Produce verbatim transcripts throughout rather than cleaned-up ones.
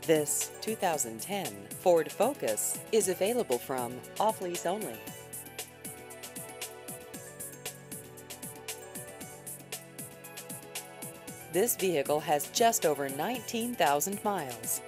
This two thousand ten Ford Focus is available from off-lease only. This vehicle has just over nineteen thousand miles.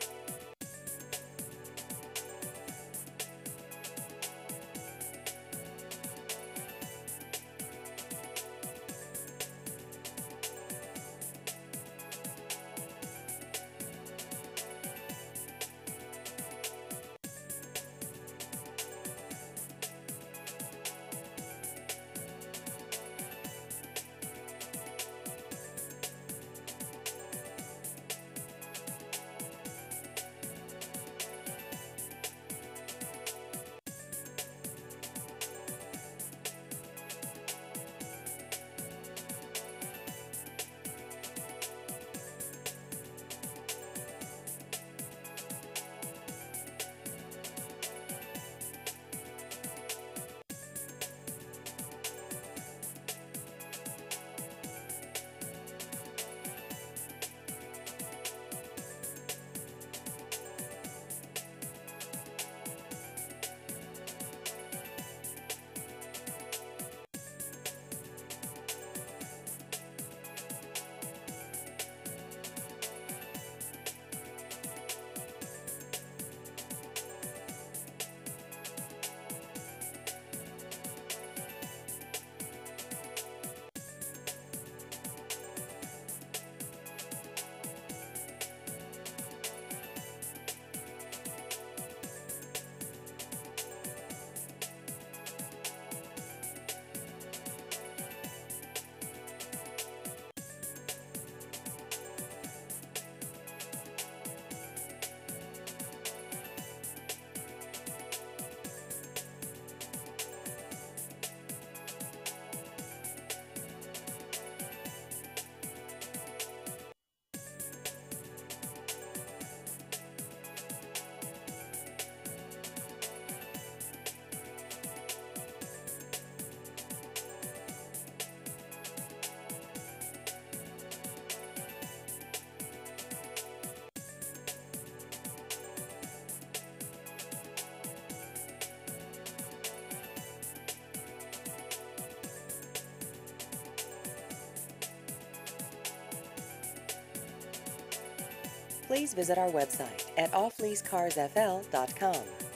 Please visit our website at off lease cars f l dot com.